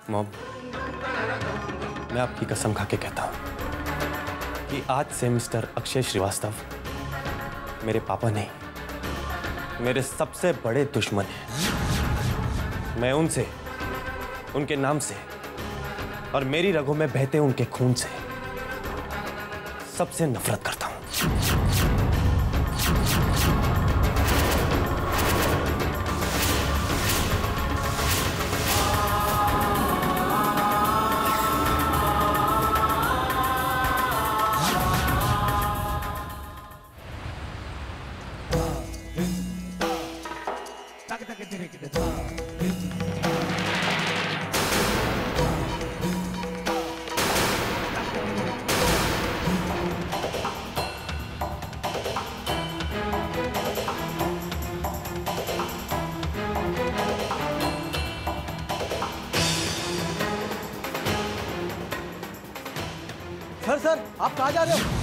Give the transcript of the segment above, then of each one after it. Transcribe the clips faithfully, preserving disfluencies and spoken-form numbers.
Mom, मैं आपकी कसम खा के कहता हूं कि आज से मिस्टर अक्षय श्रीवास्तव मेरे पापा नहीं, मेरे सबसे बड़े दुश्मन हैं। मैं उनसे, उनके नाम से और मेरी रगों में बहते उनके खून से सबसे नफरत करता हूं। सर सर आप कहाँ जा रहे हो?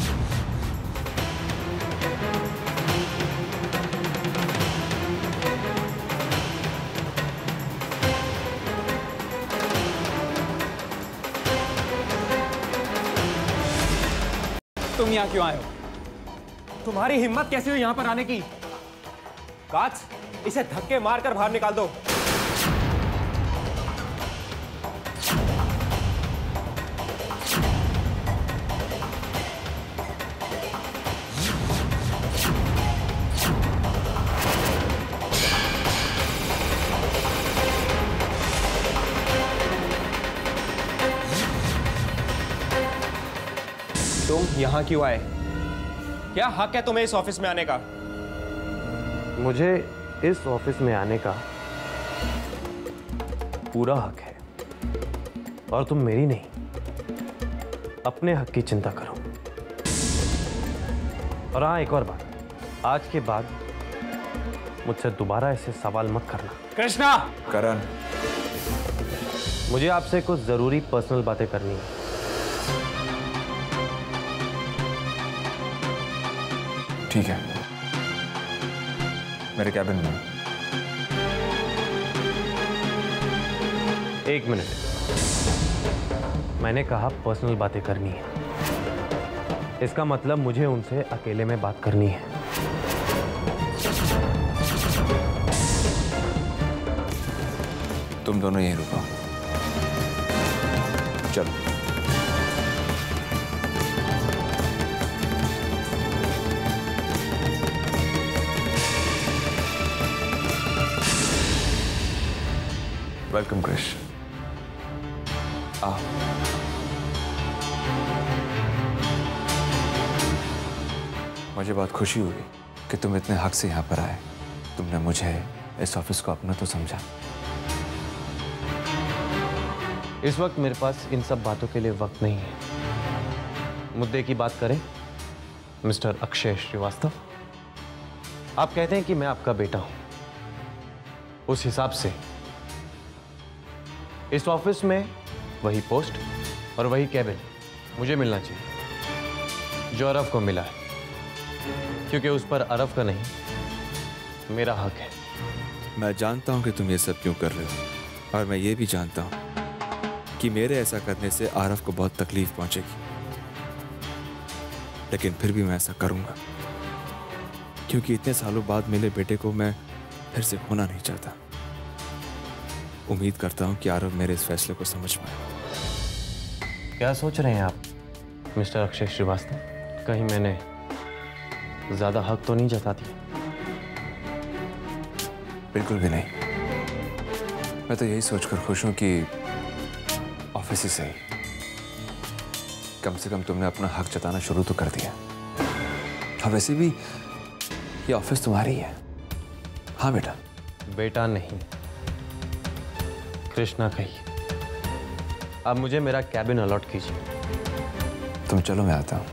तुम यहाँ क्यों आए हो? तुम्हारी हिम्मत कैसे हुई यहां पर आने की? काच, इसे धक्के मारकर बाहर निकाल दो। तुम यहां क्यों आए? क्या हक है तुम्हें इस ऑफिस में आने का? मुझे इस ऑफिस में आने का पूरा हक है और तुम मेरी नहीं, अपने हक की चिंता करो। और हाँ, एक और बात, आज के बाद मुझसे दोबारा ऐसे सवाल मत करना। कृष्णा! करण, मुझे आपसे कुछ जरूरी पर्सनल बातें करनी है। ठीक है, मेरे कैबिन में। एक मिनट, मैंने कहा पर्सनल बातें करनी है, इसका मतलब मुझे उनसे अकेले में बात करनी है। तुम दोनों यहीं रुको, चलो। वेलकम क्रिश, आ। मुझे बहुत खुशी हुई कि तुम इतने हक से यहाँ पर आए। तुमने मुझे, इस ऑफिस को अपना तो समझा। इस वक्त मेरे पास इन सब बातों के लिए वक्त नहीं है। मुद्दे की बात करें, मिस्टर अक्षय श्रीवास्तव, आप कहते हैं कि मैं आपका बेटा हूं, उस हिसाब से इस ऑफिस में वही पोस्ट और वही कैबिन मुझे मिलना चाहिए जो अरव को मिला है, क्योंकि उस पर अरव का नहीं, मेरा हक है। मैं जानता हूं कि तुम ये सब क्यों कर रहे हो, और मैं ये भी जानता हूं कि मेरे ऐसा करने से आरव को बहुत तकलीफ पहुंचेगी, लेकिन फिर भी मैं ऐसा करूंगा, क्योंकि इतने सालों बाद मिले बेटे को मैं फिर से खोना नहीं चाहता। उम्मीद करता हूं कि आरव मेरे इस फैसले को समझ पाए। क्या सोच रहे हैं आप मिस्टर अक्षय श्रीवास्तव? कहीं मैंने ज्यादा हक तो नहीं जता दिया? बिल्कुल भी नहीं। मैं तो यही सोचकर खुश हूं कि ऑफिस ही सही, कम से कम तुमने अपना हक जताना शुरू तो कर दिया। और वैसे भी ये ऑफिस तुम्हारी है। हाँ बेटा। बेटा नहीं, कृष्णा कही। अब मुझे मेरा कैबिन अलॉट कीजिए। तुम चलो, मैं आता हूं।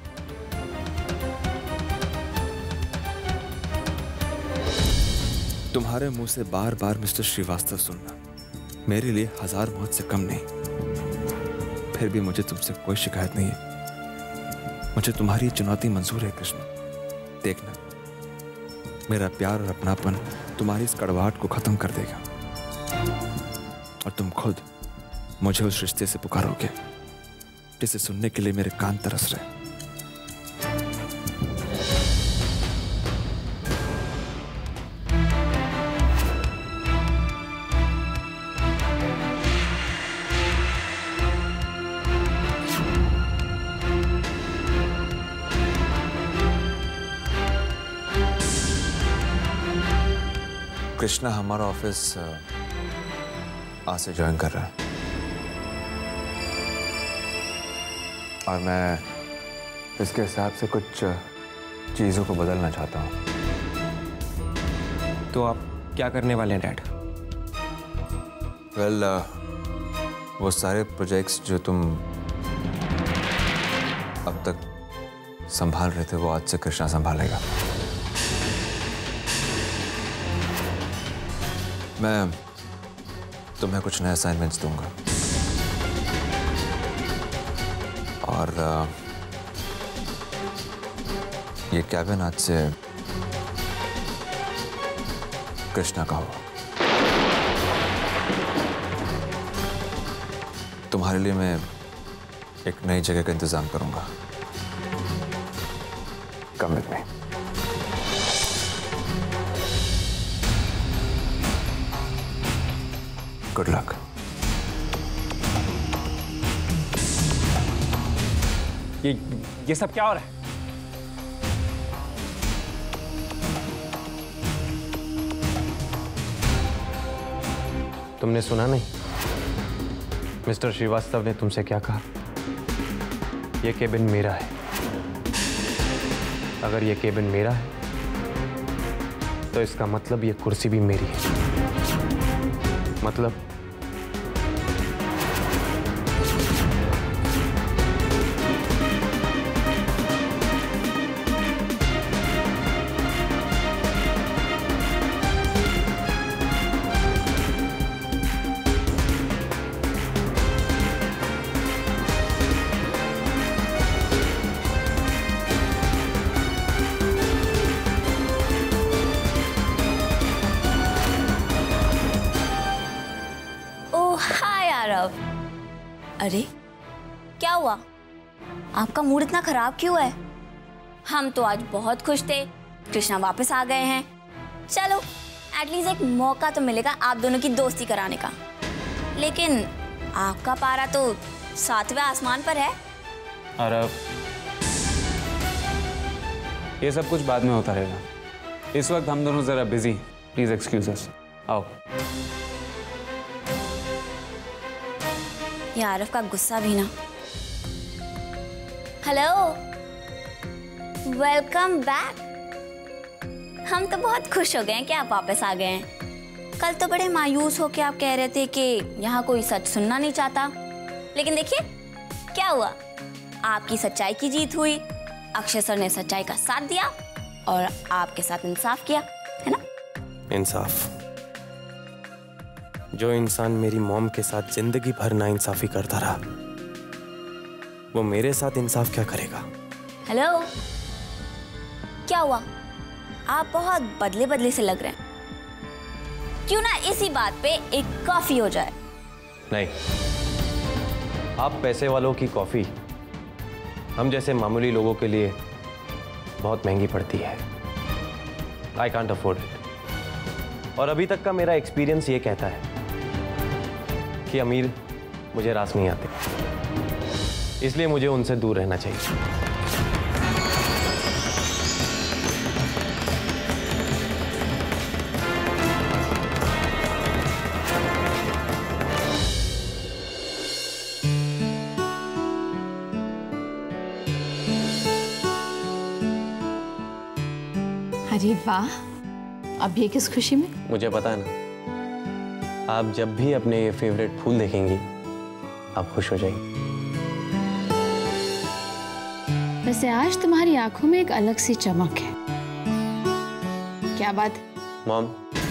तुम्हारे मुंह से बार बार मिस्टर श्रीवास्तव सुनना मेरे लिए हजार मौत से कम नहीं। फिर भी मुझे तुमसे कोई शिकायत नहीं है। मुझे तुम्हारी चुनौती मंजूर है कृष्णा। देखना, मेरा प्यार और अपनापन तुम्हारी इस कड़वाहट को खत्म कर देगा, और तुम खुद मुझे उस रिश्ते से पुकारोगे जिसे सुनने के लिए मेरे कान तरस रहे। कृष्णा हमारा ऑफिस आज से ज्वाइन कर रहा है और मैं इसके हिसाब से कुछ चीज़ों को बदलना चाहता हूँ। तो आप क्या करने वाले हैं डैड? वेल well, uh, वो सारे प्रोजेक्ट्स जो तुम अब तक संभाल रहे थे वो आज से कृष्णा संभालेगा। मैं तुम्हें कुछ नए असाइनमेंट्स दूंगा और uh, ये कैबिन आज से कृष्णा का होगा। तुम्हारे लिए मैं एक नई जगह का इंतजाम करूंगा। Come with me. Good luck. ये ये सब क्या हो रहा है? तुमने सुना नहीं? मिस्टर श्रीवास्तव ने तुमसे क्या कहा? यह केबिन मेरा है। अगर यह केबिन मेरा है तो इसका मतलब यह कुर्सी भी मेरी है। मतलब अरे क्या हुआ? आपका मूड इतना खराब क्यों है? हम तो आज बहुत खुश थे, कृष्णा वापस आ गए हैं। चलो एटलीस्ट एक मौका तो मिलेगा आप दोनों की दोस्ती कराने का। लेकिन आपका पारा तो सातवें आसमान पर है। अरे ये सब कुछ बाद में होता रहेगा। इस वक्त हम दोनों जरा बिजी, प्लीज एक्सक्यूज अस। आओ। ये आरफ का गुस्सा भी ना। Hello, welcome back. हम तो बहुत खुश हो गए हैं कि आप वापस आ गए हैं। कल तो बड़े मायूस होकर आप कह रहे थे कि यहाँ कोई सच सुनना नहीं चाहता, लेकिन देखिए क्या हुआ, आपकी सच्चाई की जीत हुई। अक्षय सर ने सच्चाई का साथ दिया और आपके साथ इंसाफ किया, है ना? इंसाफ? जो इंसान मेरी मॉम के साथ जिंदगी भर नाइंसाफी करता रहा, वो मेरे साथ इंसाफ क्या करेगा? हेलो, क्या हुआ? आप बहुत बदले बदले से लग रहे हैं। क्यों ना इसी बात पे एक कॉफी हो जाए? नहीं, आप पैसे वालों की कॉफी हम जैसे मामूली लोगों के लिए बहुत महंगी पड़ती है। I can't afford it. और अभी तक का मेरा एक्सपीरियंस ये कहता है कि अमीर मुझे रास नहीं आते, इसलिए मुझे उनसे दूर रहना चाहिए। अरे वाह, अब ये किस खुशी में? मुझे पता है ना, आप जब भी अपने ये फेवरेट फूल देखेंगी आप खुश हो जाएंगी। वैसे आज तुम्हारी आंखों में एक अलग सी चमक है। क्या बात? मॉम,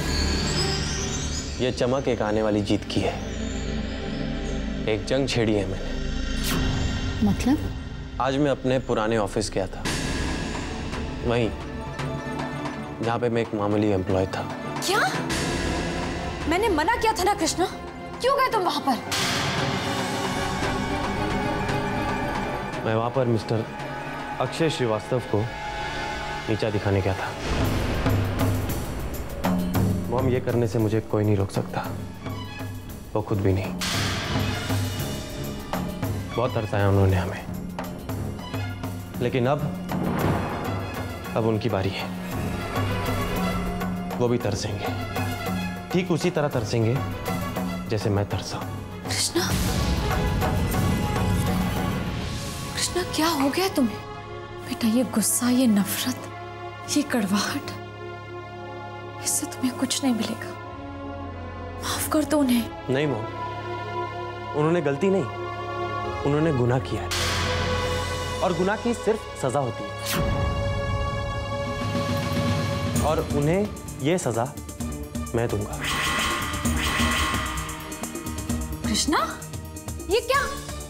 ये चमक एक आने वाली जीत की है। एक जंग छेड़ी है मैंने। मतलब? आज मैं अपने पुराने ऑफिस गया था, वहीं जहाँ पे मैं एक मामूली एम्प्लॉय था। क्या? मैंने मना किया था ना कृष्णा, क्यों गए तुम वहां पर? मैं वहां पर मिस्टर अक्षय श्रीवास्तव को नीचा दिखाने गया था। मॉम, ये करने से मुझे कोई नहीं रोक सकता, वो खुद भी नहीं। बहुत तरसाया उन्होंने हमें, लेकिन अब अब उनकी बारी है। वो भी तरसेंगे, ठीक उसी तरह तरसेंगे जैसे मैं तरसा। कृष्णा, कृष्णा क्या हो गया तुम्हें? बेटा, ये गुस्सा, ये नफरत, ये कड़वाहट, इससे तुम्हें कुछ नहीं मिलेगा। माफ कर दो उन्हें। नहीं मॉम, उन्होंने गलती नहीं, उन्होंने गुनाह किया है, और गुनाह की सिर्फ सजा होती है, और उन्हें यह सजा मैं दूंगा। कृष्णा, ये क्या?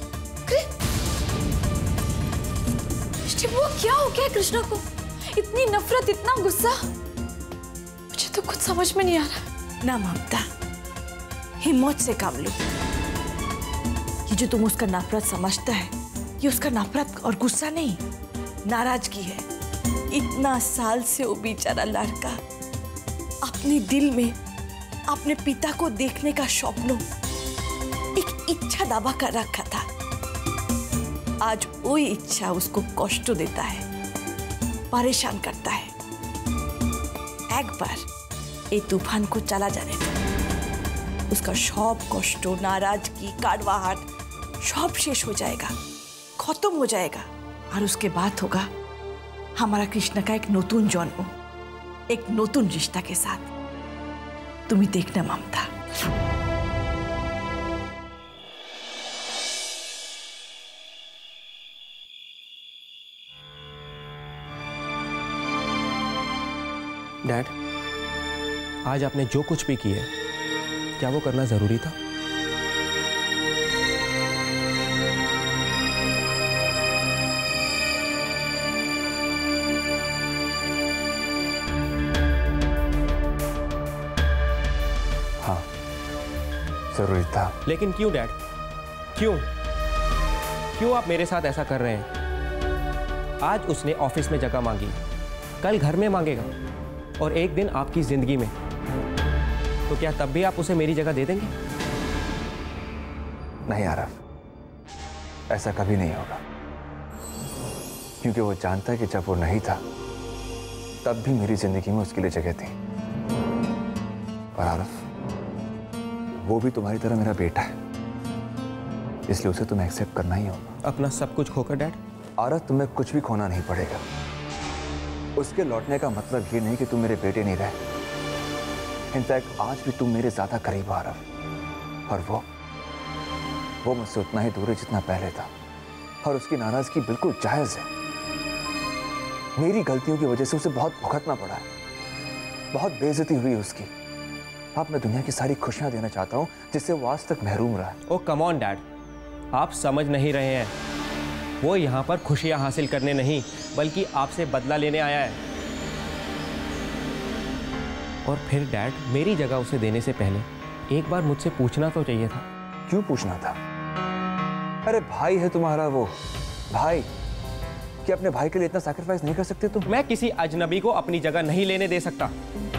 वो क्या हो गया कृष्णा को? इतनी नफरत, इतना गुस्सा, मुझे तो कुछ समझ में नहीं आ रहा। ना ममता, हिम्मत से काम लो। ये जो तुम उसका नफरत समझता है, ये उसका नफरत और गुस्सा नहीं, नाराजगी है। इतना साल से वो बेचारा लड़का अपने दिल में अपने पिता को देखने का स्वप्न, एक इच्छा दबा कर रखा था। आज वही इच्छा उसको कष्ट देता है, परेशान करता है। एक बार ये तूफान को चला जाने दो, उसका सब कष्ट, नाराजगी, कड़वाहट सब शेष हो जाएगा, खत्म हो जाएगा, और उसके बाद होगा हमारा कृष्ण का एक नतून जन्म, एक नतून रिश्ता के साथ। तुम्हें देखना ममता। डैड, आज आपने जो कुछ भी किया, क्या वो करना जरूरी था? हाँ, जरूरी था। लेकिन क्यों डैड? क्यों क्यों आप मेरे साथ ऐसा कर रहे हैं? आज उसने ऑफिस में जगह मांगी, कल घर में मांगेगा, और एक दिन आपकी जिंदगी में, तो क्या तब भी आप उसे मेरी जगह दे देंगे? नहीं आरव, ऐसा कभी नहीं होगा, क्योंकि वो जानता है कि जब वो नहीं था तब भी मेरी जिंदगी में उसके लिए जगह थी। और आरव, वो भी तुम्हारी तरह मेरा बेटा है, इसलिए उसे तुम्हें एक्सेप्ट करना ही होगा। अपना सब कुछ खोकर डैड? आरव, तुम्हें कुछ भी खोना नहीं पड़ेगा। उसके लौटने का मतलब ये नहीं कि तुम मेरे बेटे नहीं रहे। इनफैक्ट आज भी तुम मेरे ज्यादा करीब आ रहा, और वो वो मुझसे उतना ही दूर है जितना पहले था, और उसकी नाराजगी बिल्कुल जायज है। मेरी गलतियों की वजह से उसे बहुत भुगतना पड़ा है, बहुत बेइज्जती हुई उसकी। अब मैं दुनिया की सारी खुशियां देना चाहता हूं जिससे वो आज तक महरूम रहा है। ओ कम ऑन डैड, आप समझ नहीं रहे हैं। वो यहाँ पर खुशियाँ हासिल करने नहीं, बल्कि आपसे बदला लेने आया है। और फिर डैड, मेरी जगह उसे देने से पहले एक बार मुझसे पूछना तो चाहिए था। क्यों पूछना था? अरे भाई है तुम्हारा वो भाई, कि अपने भाई के लिए इतना सैक्रिफाइस नहीं कर सकते तुम? मैं किसी अजनबी को अपनी जगह नहीं लेने दे सकता।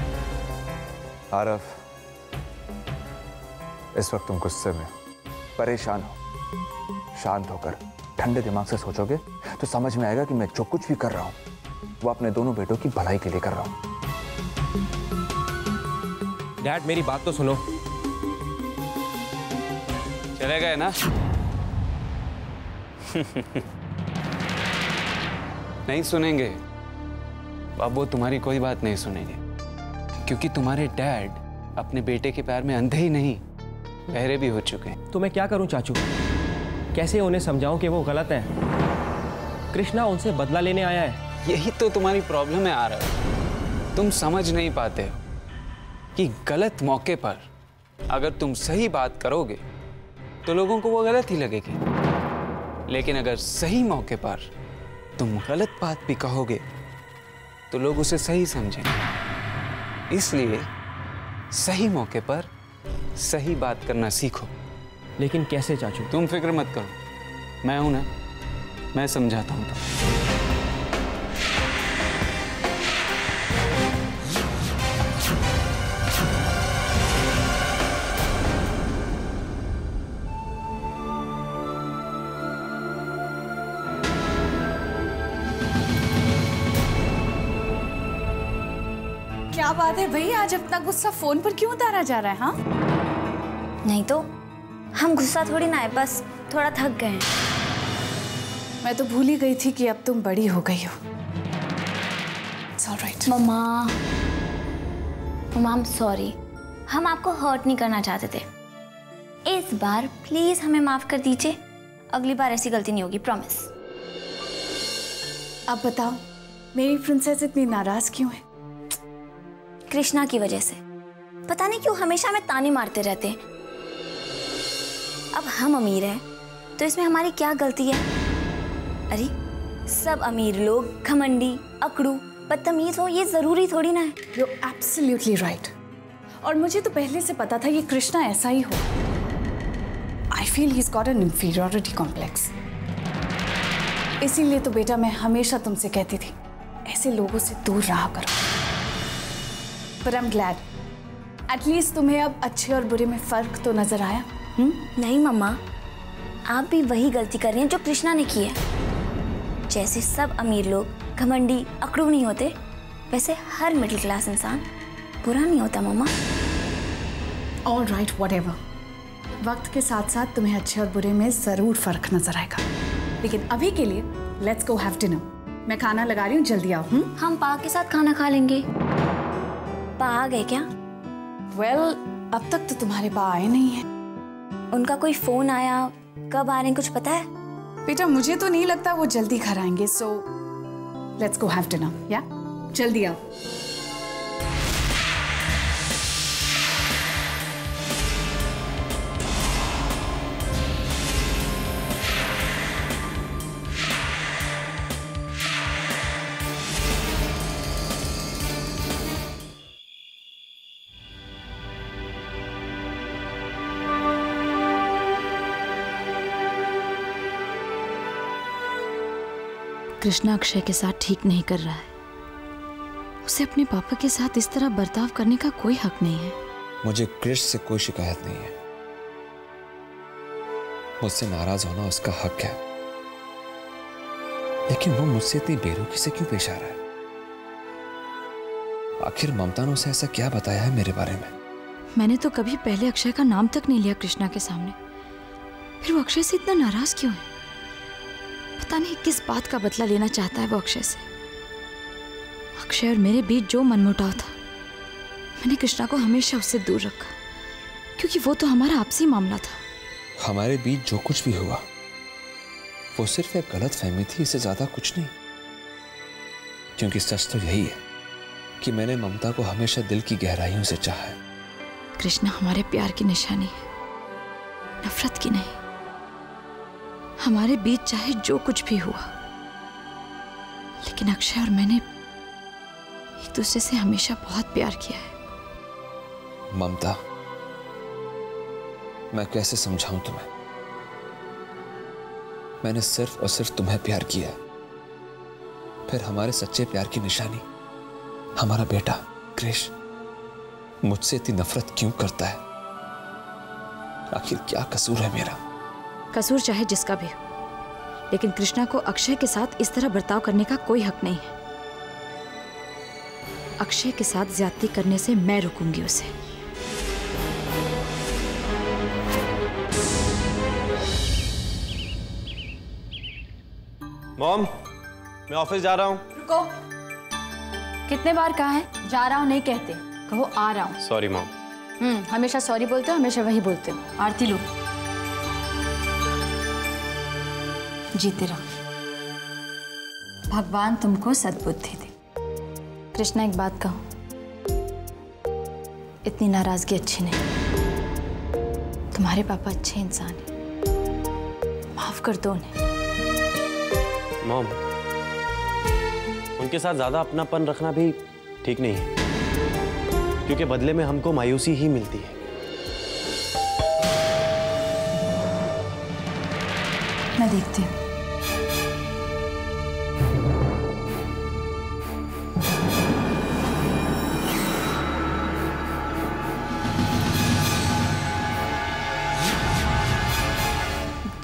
आरव, इस वक्त तुम गुस्से में, परेशान हो। शांत होकर ठंडे दिमाग से सोचोगे तो समझ में आएगा कि मैं जो कुछ भी कर रहा हूं वो अपने दोनों बेटों की भलाई के लिए कर रहा हूं। डैड, मेरी बात तो सुनो। चले गए ना? नहीं सुनेंगे अब, वो तुम्हारी कोई बात नहीं सुनेंगे, क्योंकि तुम्हारे डैड अपने बेटे के प्यार में अंधे ही नहीं, बहरे भी हो चुके हैं। तो मैं क्या करूं चाचू? कैसे उन्हें समझाऊं कि वो गलत है? कृष्णा उनसे बदला लेने आया है। यही तो तुम्हारी प्रॉब्लम है आरव, तुम समझ नहीं पाते हो कि गलत मौके पर अगर तुम सही बात करोगे तो लोगों को वो गलत ही लगेगी, लेकिन अगर सही मौके पर तुम गलत बात भी कहोगे तो लोग उसे सही समझेंगे। इसलिए सही मौके पर सही बात करना सीखो। लेकिन कैसे चाचू? तुम फिक्र मत करो, मैं हूं ना, मैं समझाता हूं तुम्हें। क्या बात है भाई, आज अपना गुस्सा फोन पर क्यों उतारा जा रहा है? हाँ नहीं तो हम गुस्सा थोड़ी ना है, बस थोड़ा थक गए हैं। मैं तो भूल ही गई थी कि अब तुम बड़ी हो गई हो। It's all right. मम्मा मम्मा, सॉरी, हम आपको हर्ट नहीं करना चाहते थे। इस बार प्लीज हमें माफ कर दीजिए, अगली बार ऐसी गलती नहीं होगी, प्रॉमिस। अब बताओ मेरी प्रिंसेस इतनी नाराज क्यों है? कृष्णा की वजह से। पता नहीं क्यों हमेशा हमें ताने मारते रहते हैं। अब हम अमीर हैं तो इसमें हमारी क्या गलती है? अरे सब अमीर लोग घमंडी, अकड़ू, बदतमीज हो ये जरूरी थोड़ी ना है। You're absolutely right. और मुझे तो पहले से पता था ये कृष्णा ऐसा ही हो। I feel he's got an inferiority complex. इसीलिए तो बेटा मैं हमेशा तुमसे कहती थी ऐसे लोगों से दूर रहा करो। But I'm glad. At least तुम्हें अब अच्छे और बुरे में फर्क तो नजर आया। हुँ? नहीं मम्मा, आप भी वही गलती कर रही हैं जो कृष्णा ने की है। जैसे सब अमीर लोग घमंडी, अकड़ू नहीं होते, वैसे हर मिडिल क्लास इंसान बुरा नहीं होता मम्मा। All right, whatever. वक्त के साथ साथ तुम्हें अच्छे और बुरे में जरूर फर्क नजर आएगा। लेकिन अभी के लिए लेट्स गो हैव डिनर। मैं खाना लगा रही हूँ, जल्दी आओ। हुँ? हम पा के साथ खाना खा लेंगे। पा आ गए क्या? वेल well, अब तक तो तुम्हारे पा आए नहीं है। उनका कोई फोन आया, कब आ रहे हैं कुछ पता है? बेटा मुझे तो नहीं लगता वो जल्दी घर आएंगे, so let's go have dinner. या जल्दी आओ। कृष्णा अक्षय के साथ ठीक नहीं कर रहा है। उसे अपने पापा के साथ इस तरह बर्ताव करने का कोई हक नहीं है। मुझे क्रिश से कोई शिकायत नहीं है। मुझसे नाराज होना उसका हक है, लेकिन वो मुझसे इतनी बेरुखी से क्यों पेश आ रहा है? आखिर ममता ने उसे ऐसा क्या बताया है मेरे बारे में? मैंने तो कभी पहले अक्षय का नाम तक नहीं लिया कृष्णा के सामने, फिर वो अक्षय से इतना नाराज क्यों है? पता नहीं किस बात का बदला लेना चाहता है वो अक्षय से। अक्षय और मेरे बीच जो मनमुटाव था, मैंने कृष्णा को हमेशा उससे दूर रखा, क्योंकि वो तो हमारा आपसी मामला था। हमारे बीच जो कुछ भी हुआ वो सिर्फ एक गलत फहमी थी, इससे ज्यादा कुछ नहीं। क्योंकि सच तो यही है कि मैंने ममता को हमेशा दिल की गहराइयों से चाहा है। कृष्णा हमारे प्यार की निशानी है, नफरत की नहीं। हमारे बीच चाहे जो कुछ भी हुआ, लेकिन अक्षय और मैंने एक दूसरे से हमेशा बहुत प्यार किया है। ममता, मैं कैसे समझाऊं तुम्हें? मैंने सिर्फ और सिर्फ तुम्हें प्यार किया, फिर हमारे सच्चे प्यार की निशानी हमारा बेटा क्रिश मुझसे इतनी नफरत क्यों करता है? आखिर क्या कसूर है मेरा? कसूर चाहे जिसका भी हो, लेकिन कृष्णा को अक्षय के साथ इस तरह बर्ताव करने का कोई हक नहीं है। अक्षय के साथ ज्यादती करने से मैं रुकूंगी उसे। मॉम, मैं ऑफिस जा रहा हूँ। रुको, कितने बार कहा है जा रहा हूँ नहीं कहते, कहो आ रहा हूँ। Sorry mom. हम्म हमेशा सॉरी बोलते हो, हमेशा वही बोलते हो। आरती लो। जीते रहो, भगवान तुमको सद्बुद्धि दे। कृष्णा एक बात कहूं, इतनी नाराजगी अच्छी नहीं। तुम्हारे पापा अच्छे इंसान हैं, माफ कर दो उन्हें। मॉम, उनके साथ ज्यादा अपनापन रखना भी ठीक नहीं है, क्योंकि बदले में हमको मायूसी ही मिलती है। मैं देखती हूँ।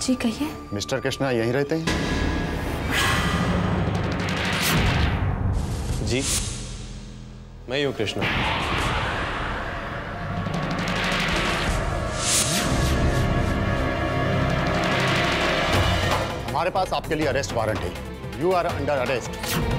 जी कहिए। मिस्टर कृष्णा यहीं रहते हैं? जी, मैं ही हूं कृष्णा। हमारे पास आपके लिए अरेस्ट वारंट है। You are under arrest.